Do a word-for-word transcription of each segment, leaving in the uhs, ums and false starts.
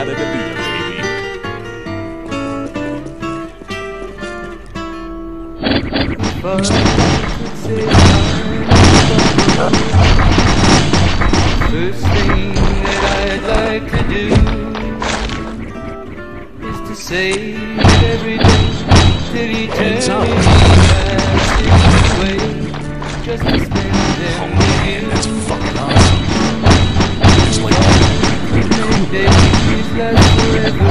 Gotta be a baby. But first thing that I'd like to do is to save every day till eternity passes away, just to spend them Oh with man, you. that's fucking awesome. It's like Many days last forever.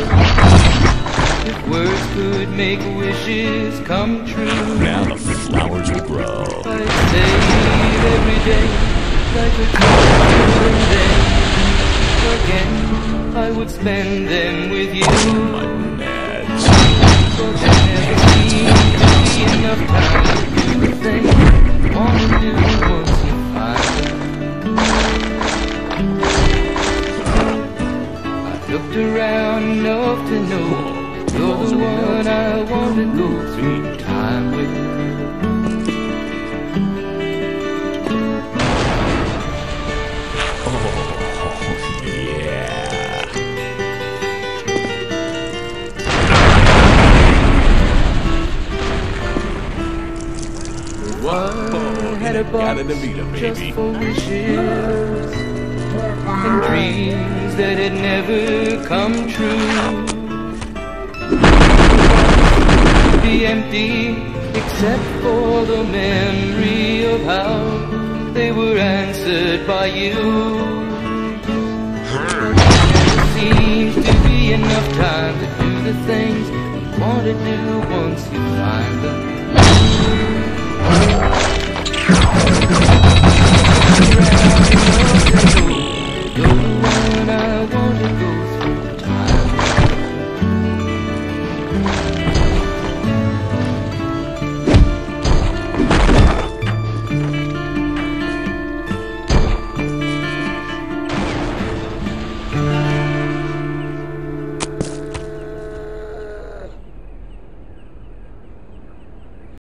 If words could make wishes come true, now the flowers will grow. I'd save every day like a dream, and then again I would spend them with you. My nads. But there never seems to be enough time to do the thing I want to do once you find them. I looked around enough to know you're the one I want to go through time with. Oh, yeah. Whoa, Had a gotta box be a just baby. for wishes and dreams that had never come true. Be empty except for the memory of how they were answered by you. There never seems to be enough time to do the things you want to do once you find them.